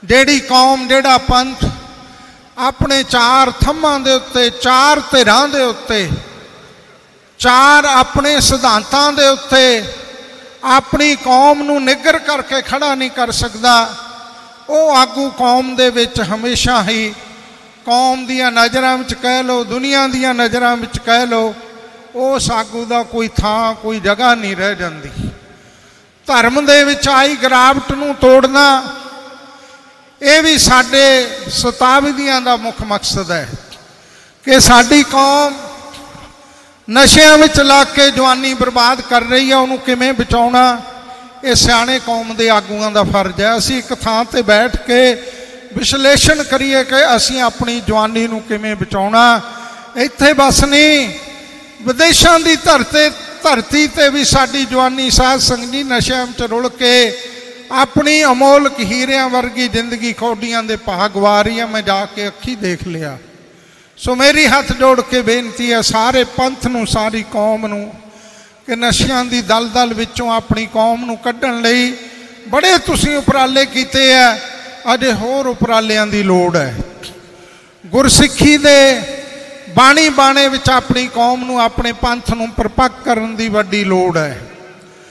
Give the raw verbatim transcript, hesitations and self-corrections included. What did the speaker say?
ਜਿਹੜੀ ਕੌਮ ਜਿਹੜਾ ਪੰਥ अपने चार थम्मां दे उत्ते चार धिरां दे उत्ते चार अपने सिद्धांतां दे उत्ते अपनी कौम नूं निगर करके खड़ा नहीं कर सकदा, वो आगू कौम दे विच हमेशा ही कौम दियां नज़रां विच कह लो, दुनिया दियां नज़रां विच कह लो, उस आगू दा कोई थां कोई जगह नहीं रह जांदी। धर्म दे विच आई गिरावट नूं तोड़ना ये भी साडे शताब्दियां दा मुख मकसद है कि साडी कौम नशियां विच लग के जवानी बर्बाद कर रही है, उन्होंने किवें बचाउणा ये सियाणे कौम दे आगूआं दा फर्ज है। असीं एक थां ते बैठ के विश्लेषण करिए कि असीं अपनी जवानी नूं किवें बचाउणा। इत्थे बस नहीं, विदेशां दी धरती धरती ते भी साडी जवानी साध संगत जी नशियां विच रुल के अपनी अमोलक हीरियां वर्गी जिंदगी कौडियां दे भाग गवा रही है। मैं जाके अखी देख लिया। सो मेरी हाथ जोड़ के बेनती है सारे पंथ नूं सारी कौम नूं कि नशियां दी दलदल विचों अपनी कौम नूं कड्ढण लई बड़े तुसीं उपराले कीते है, अजे होर उपरालियां दी लोड़ है। गुरसिੱਖੀ दे बाणी बाणे विच अपनी कौम नूं अपने पंथ नूं परपक्क करन दी वड्डी लोड़ है।